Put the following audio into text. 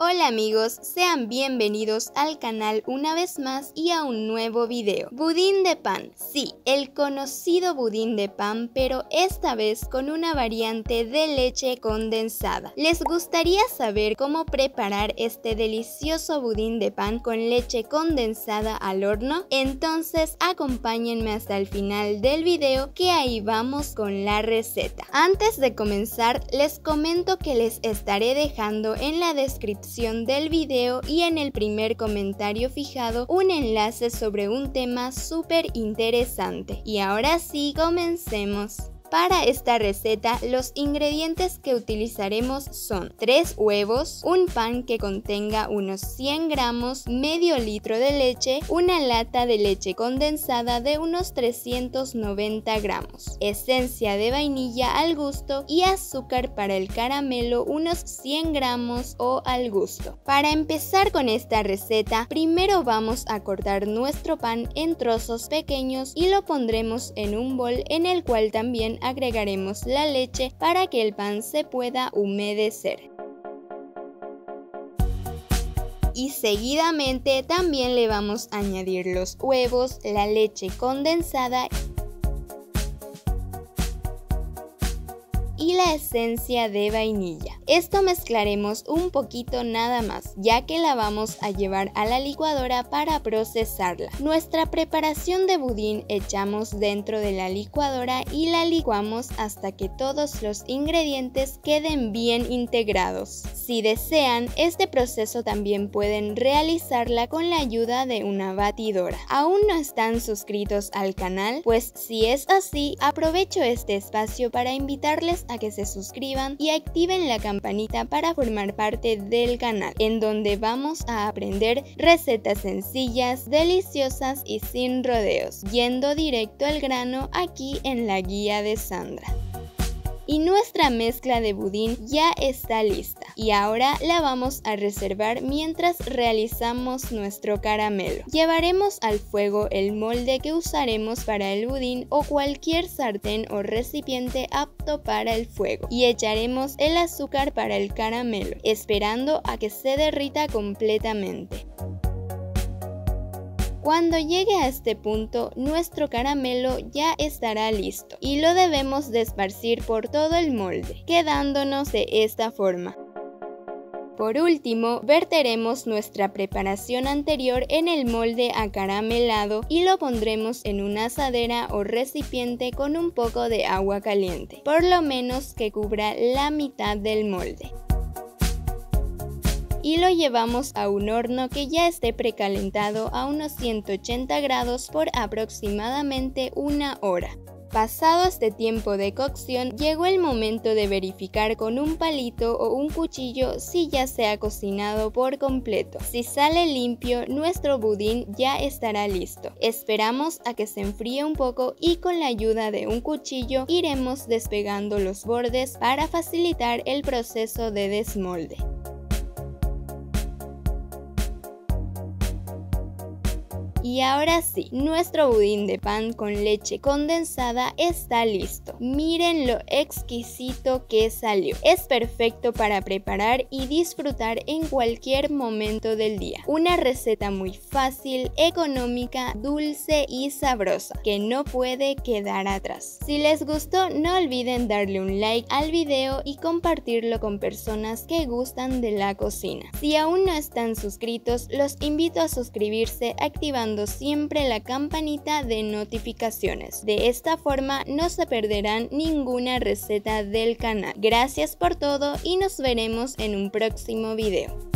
Hola amigos, sean bienvenidos al canal una vez más y a un nuevo video. Budín de pan, sí, el conocido budín de pan, pero esta vez con una variante de leche condensada. ¿Les gustaría saber cómo preparar este delicioso budín de pan con leche condensada al horno? Entonces acompáñenme hasta el final del video, que ahí vamos con la receta. Antes de comenzar, les comento que les estaré dejando en la descripción del video y en el primer comentario fijado un enlace sobre un tema súper interesante. Y ahora sí, comencemos. Para esta receta, los ingredientes que utilizaremos son 3 huevos, un pan que contenga unos 100 gramos, medio litro de leche, una lata de leche condensada de unos 390 gramos, esencia de vainilla al gusto y azúcar para el caramelo unos 100 gramos o al gusto. Para empezar con esta receta, primero vamos a cortar nuestro pan en trozos pequeños y lo pondremos en un bol en el cual también agregaremos la leche para que el pan se pueda humedecer. Y seguidamente también le vamos a añadir los huevos, la leche condensada y la esencia de vainilla. Esto mezclaremos un poquito nada más, ya que la vamos a llevar a la licuadora para procesarla. Nuestra preparación de budín echamos dentro de la licuadora y la licuamos hasta que todos los ingredientes queden bien integrados. Si desean, este proceso también pueden realizarla con la ayuda de una batidora. ¿Aún no están suscritos al canal? Pues si es así, aprovecho este espacio para invitarles a que se suscriban y activen la campanita para formar parte del canal, en donde vamos a aprender recetas sencillas, deliciosas y sin rodeos, yendo directo al grano aquí en la guía de Sandra. Y nuestra mezcla de budín ya está lista y ahora la vamos a reservar mientras realizamos nuestro caramelo. Llevaremos al fuego el molde que usaremos para el budín o cualquier sartén o recipiente apto para el fuego y echaremos el azúcar para el caramelo, esperando a que se derrita completamente. Cuando llegue a este punto, nuestro caramelo ya estará listo y lo debemos de esparcir por todo el molde, quedándonos de esta forma. Por último, verteremos nuestra preparación anterior en el molde acaramelado y lo pondremos en una asadera o recipiente con un poco de agua caliente, por lo menos que cubra la mitad del molde. Y lo llevamos a un horno que ya esté precalentado a unos 180 grados por aproximadamente 1 hora. Pasado este tiempo de cocción, llegó el momento de verificar con un palito o un cuchillo si ya se ha cocinado por completo. Si sale limpio, nuestro budín ya estará listo. Esperamos a que se enfríe un poco y con la ayuda de un cuchillo iremos despegando los bordes para facilitar el proceso de desmolde. Y ahora sí, nuestro budín de pan con leche condensada está listo. Miren lo exquisito que salió. Es perfecto para preparar y disfrutar en cualquier momento del día. Una receta muy fácil, económica, dulce y sabrosa, que no puede quedar atrás. Si les gustó, no olviden darle un like al video y compartirlo con personas que gustan de la cocina. Si aún no están suscritos, los invito a suscribirse activando siempre la campanita de notificaciones. De esta forma no se perderán ninguna receta del canal. Gracias por todo y nos veremos en un próximo video.